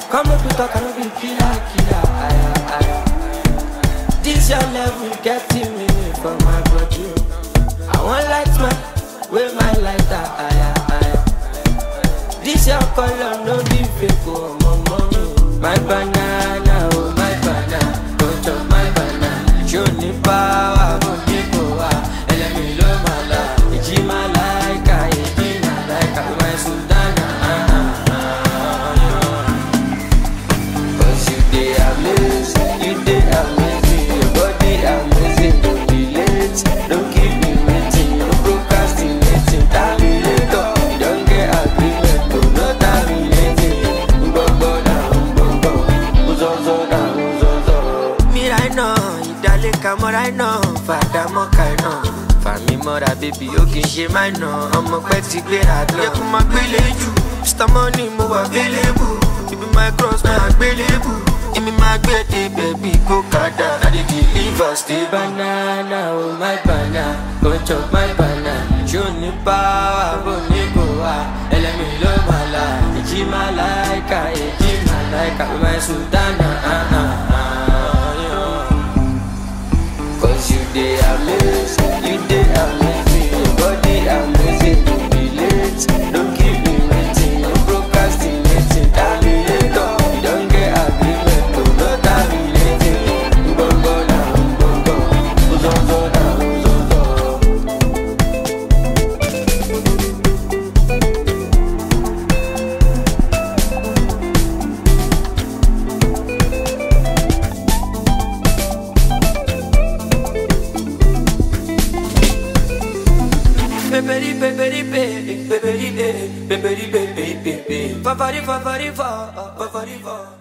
Come up with talk, I no be killer. This your level getting me from my body. I want light man, with my lighter. This your color, no be fake, oh my mommy. My banana, oh my banana, don't chop my banana. Show me power, but people are. Let me love my life. It's my like, my sultana. Cause you dey amazing, you dey amazing. Your body amazing, don't be late. Don't keep me waiting, no procrastinating. Terminator, you don't get agreement, no terminating. Mbombo na mbombo, uzozo na uzozo. Me right now, idale kamo right now. Fada mo kai now. Fami mora baby, you can share my no. I'm a petty great at love. You my village, Mr. Money, more available. You be my cross, my available. Give me my baby, go kada. I deliver, stay banana, oh my banana. Go chop my banana. Show me power, go nigoa. Let me love my life. It's my like, my sultana. Cause you dey amazing, you dey amazing. Your body amazing, don't be late. Don't keep me waiting, no procrastinating. Terminator, you don't get agreement, no terminating. Mbombo na mbombo, uzozo na uzozo. Peperi,